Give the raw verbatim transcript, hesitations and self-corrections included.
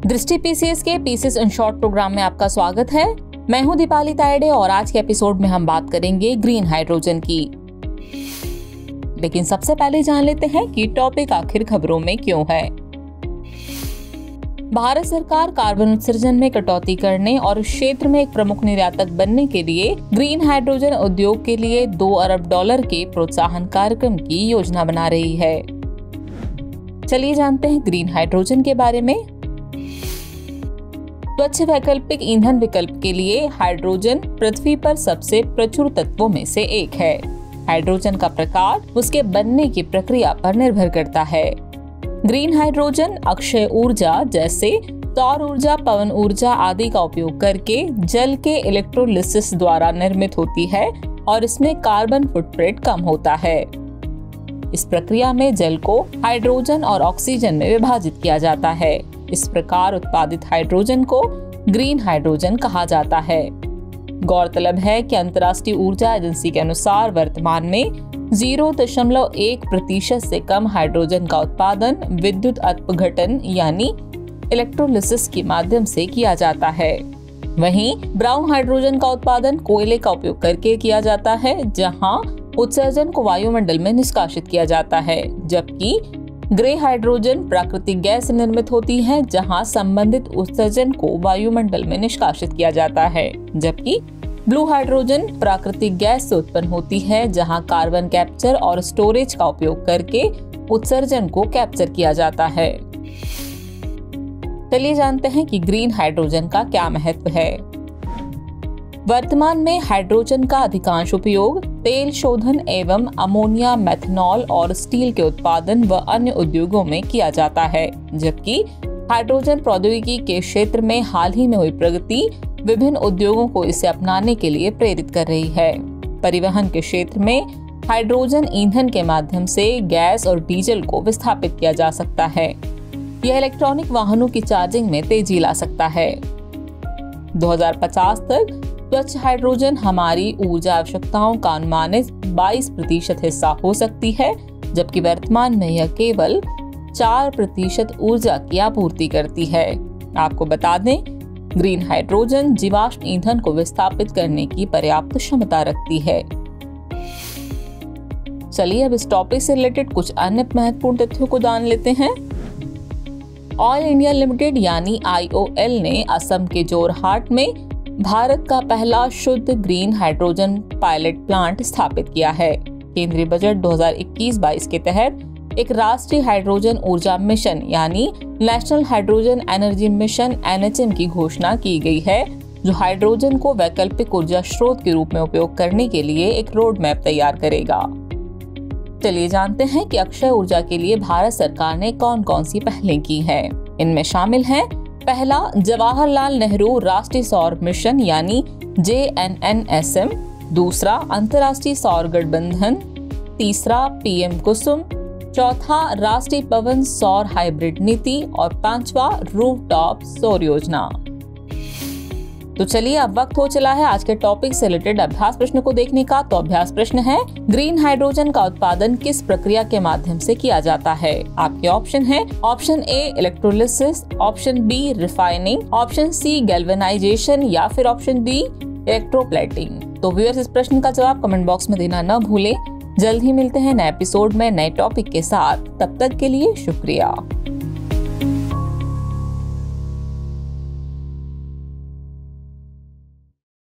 दृष्टि पीसीएस के PCS in short programme में आपका स्वागत है। मैं हूं दीपाली तायडे और आज के एपिसोड में हम बात करेंगे ग्रीन हाइड्रोजन की। लेकिन सबसे पहले जान लेते हैं कि टॉपिक आखिर खबरों में क्यों है। भारत सरकार कार्बन उत्सर्जन में कटौती करने और उस क्षेत्र में एक प्रमुख निर्यातक बनने के लिए ग्रीन हाइड्रोजन उद्योग के लिए दो अरब डॉलर के प्रोत्साहन कार्यक्रम की योजना बना रही है। चलिए जानते हैं ग्रीन हाइड्रोजन के बारे में। स्वच्छ वैकल्पिक ईंधन विकल्प के लिए हाइड्रोजन पृथ्वी पर सबसे प्रचुर तत्वों में से एक है। हाइड्रोजन का प्रकार उसके बनने की प्रक्रिया पर निर्भर करता है। ग्रीन हाइड्रोजन अक्षय ऊर्जा जैसे सौर ऊर्जा, पवन ऊर्जा आदि का उपयोग करके जल के इलेक्ट्रोलिसिस द्वारा निर्मित होती है और इसमें कार्बन फुटप्रिंट कम होता है। इस प्रक्रिया में जल को हाइड्रोजन और ऑक्सीजन में विभाजित किया जाता है। इस प्रकार उत्पादित हाइड्रोजन को ग्रीन हाइड्रोजन कहा जाता है। गौरतलब है कि अंतर्राष्ट्रीय ऊर्जा एजेंसी के अनुसार वर्तमान में जीरो दशमलव एक प्रतिशत से कम हाइड्रोजन का उत्पादन विद्युत अपघटन यानी इलेक्ट्रोलिसिस के माध्यम से किया जाता है। वहीं ब्राउन हाइड्रोजन का उत्पादन कोयले का उपयोग करके किया जाता है, जहां उत्सर्जन को वायुमंडल में निष्कासित किया जाता है, जबकि ग्रे हाइड्रोजन प्राकृतिक गैस से निर्मित होती है, जहां संबंधित उत्सर्जन को वायुमंडल में निष्कासित किया जाता है, जबकि ब्लू हाइड्रोजन प्राकृतिक गैस से उत्पन्न होती है, जहां कार्बन कैप्चर और स्टोरेज का उपयोग करके उत्सर्जन को कैप्चर किया जाता है। चलिए जानते हैं कि ग्रीन हाइड्रोजन का क्या महत्व है। वर्तमान में हाइड्रोजन का अधिकांश उपयोग तेल शोधन एवं अमोनिया, मेथनॉल और स्टील के उत्पादन व अन्य उद्योगों में किया जाता है, जबकि हाइड्रोजन प्रौद्योगिकी के क्षेत्र में हाल ही में हुई प्रगति विभिन्न उद्योगों को इसे अपनाने के लिए प्रेरित कर रही है। परिवहन के क्षेत्र में हाइड्रोजन ईंधन के माध्यम से गैस और डीजल को विस्थापित किया जा सकता है। यह इलेक्ट्रॉनिक वाहनों की चार्जिंग में तेजी ला सकता है। दो हज़ार पचास तक स्वच्छ हाइड्रोजन हमारी ऊर्जा आवश्यकताओं का अनुमानित बाईस प्रतिशत हिस्सा हो सकती है, जबकि वर्तमान में यह केवल चार प्रतिशत ऊर्जा की आपूर्ति करती है। आपको बता दें, ग्रीन हाइड्रोजन जीवाश्म ईंधन को विस्थापित करने की पर्याप्त क्षमता रखती है। चलिए अब इस टॉपिक से रिलेटेड कुछ अन्य महत्वपूर्ण तथ्यों को जान लेते हैं। ऑयल इंडिया लिमिटेड यानी आई ओ एल ने असम के जोरहाट में भारत का पहला शुद्ध ग्रीन हाइड्रोजन पायलट प्लांट स्थापित किया है। केंद्रीय बजट दो हज़ार इक्कीस बाईस के तहत एक राष्ट्रीय हाइड्रोजन ऊर्जा मिशन यानी national hydrogen energy mission N H M की घोषणा की गई है, जो हाइड्रोजन को वैकल्पिक ऊर्जा स्रोत के रूप में उपयोग करने के लिए एक रोड मैप तैयार करेगा। चलिए जानते हैं कि अक्षय ऊर्जा के लिए भारत सरकार ने कौन कौन सी पहलें की हैं। इनमें शामिल हैं पहला, जवाहरलाल नेहरू राष्ट्रीय सौर मिशन यानी J N N S M, दूसरा अंतर्राष्ट्रीय सौर गठबंधन, तीसरा पी एम कुसुम, चौथा राष्ट्रीय पवन सौर हाइब्रिड नीति और पांचवा रूफटॉप सौर योजना। तो चलिए अब वक्त हो चला है आज के टॉपिक से रिलेटेड अभ्यास प्रश्न को देखने का। तो अभ्यास प्रश्न है, ग्रीन हाइड्रोजन का उत्पादन किस प्रक्रिया के माध्यम से किया जाता है। आपके ऑप्शन है option A electrolysis, option B refining, option C galvanization या फिर ऑप्शन डी इलेक्ट्रोप्लेटिंग। तो व्यूअर्स, इस प्रश्न का जवाब कमेंट बॉक्स में देना न भूलें। जल्द ही मिलते हैं नए एपिसोड में नए टॉपिक के साथ। तब तक के लिए शुक्रिया।